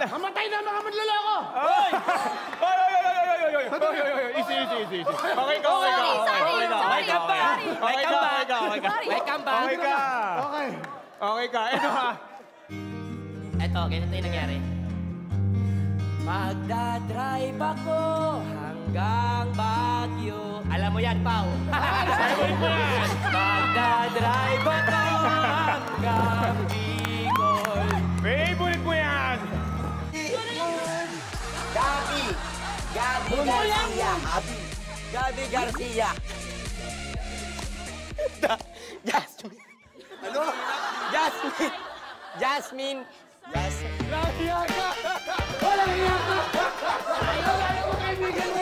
Mamatay na mga manloloko! Hoy! Easy. Okay ka. Okay ka. Ito ha. Ito, ganito yung nangyari. Magdadrive ako hanggang Baguio. Alam mo yan, Pao. Magdadrive ako hanggang Bicol. Favorite mo yan. Gabi Garcia. Jasmine. Ano? Jasmine. Walang iya ka! Ayaw mo kaibigan mo!